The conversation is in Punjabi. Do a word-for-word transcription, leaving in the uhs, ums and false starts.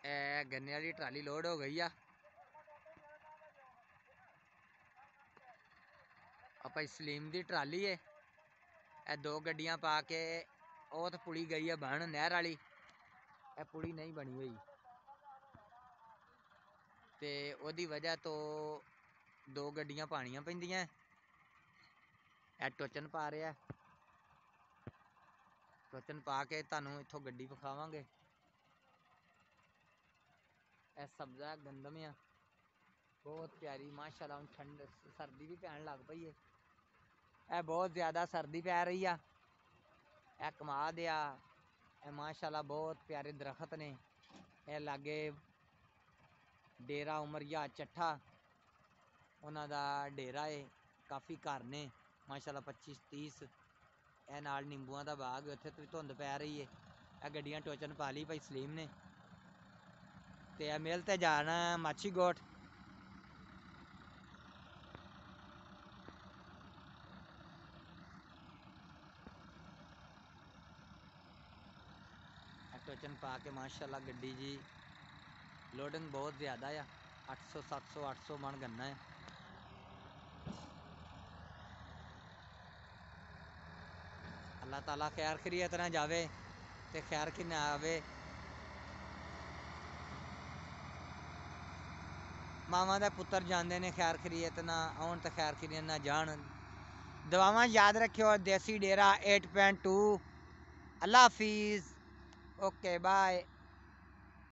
ए गन्ने वाली ट्राली लोड हो गई आ। ਆਪਾਂ ਸਲੀਮ ਦੀ ਟਰਾਲੀ ਏ। ਇਹ ਦੋ ਗੱਡੀਆਂ ਪਾ ਕੇ ਉਹ ਤਾਂ ਪੁਲੀ ਗਈ ਹੈ ਬਣ ਨਹਿਰ ਵਾਲੀ, ਇਹ ਪੁਲੀ ਨਹੀਂ ਬਣੀ ਹੋਈ ਤੇ ਉਹਦੀ ਵਜ੍ਹਾ ਤੋਂ ਦੋ ਗੱਡੀਆਂ ਪਾਣੀਆਂ ਪੈਂਦੀਆਂ। ਇਹ ਟੋਚਨ ਪਾ ਰਿਹਾ, ਟੋਚਨ ਪਾ ਕੇ ਤੁਹਾਨੂੰ ਇੱਥੋਂ ਗੱਡੀ ਵਿਖਾਵਾਂਗੇ। ਇਹ ਸਬਜ਼ਾ ਗੰਦਮ ਆ, ਬਹੁਤ ਪਿਆਰੀ ਮਾਸ਼ਾਅੱਲਾ। ਹੁਣ ਠੰਡ ਸਰਦੀ ਵੀ ਪੈਣ ਲੱਗ ਪਈ ਹੈ। ਇਹ ਬਹੁਤ ਜ਼ਿਆਦਾ ਸਰਦੀ ਪੈ ਰਹੀ ਆ। ਇਹ ਕਮਾਦ ਆ, ਇਹ ਮਾਸ਼ਾਅੱਲਾ ਬਹੁਤ ਪਿਆਰੇ ਦਰਖਤ ਨੇ। ਇਹ ਲਾਗੇ ਡੇਰਾ ਉਮਰੀਆ ਚੱਠਾ, ਉਹਨਾਂ ਦਾ ਡੇਰਾ ਹੈ। ਕਾਫੀ ਘਰ ਨੇ ਮਾਸ਼ਾਅੱਲਾ, ਪੱਚੀ ਤੀਸ। ਇਹ ਨਾਲ ਨਿੰਬੂਆਂ ਦਾ ਬਾਗ, ਉੱਥੇ ਤੋਂ ਧੁੰਦ ਪੈ ਰਹੀ ਹੈ। ਇਹ ਗੱਡੀਆਂ ਟੋਚਨ ਪਾ ਲਈ ਭਾਈ ਸਲੀਮ ਨੇ ਤੇ ਇਹ ਮਿਲ ਤੇ ਜਾਣਾ ਮਾਛੀ ਗੋਟ। टोचन पा के माशाल्लाह गड्डी जी लोडिंग बहुत ज़्यादा है। अठ सौ सत्त सौ अठ सौ मन गन्ना है। अल्लाह ताला खैर खरीयत ना जावे ते खैर कि ना आवे। मावां दे पुत्तर जाते ने खैर खरीयत ना आउण ते खैर खरीयत ना जान। दुआवां याद रखियो। Desi Dera eight point two. अल्लाह हाफिज़। Okay bye.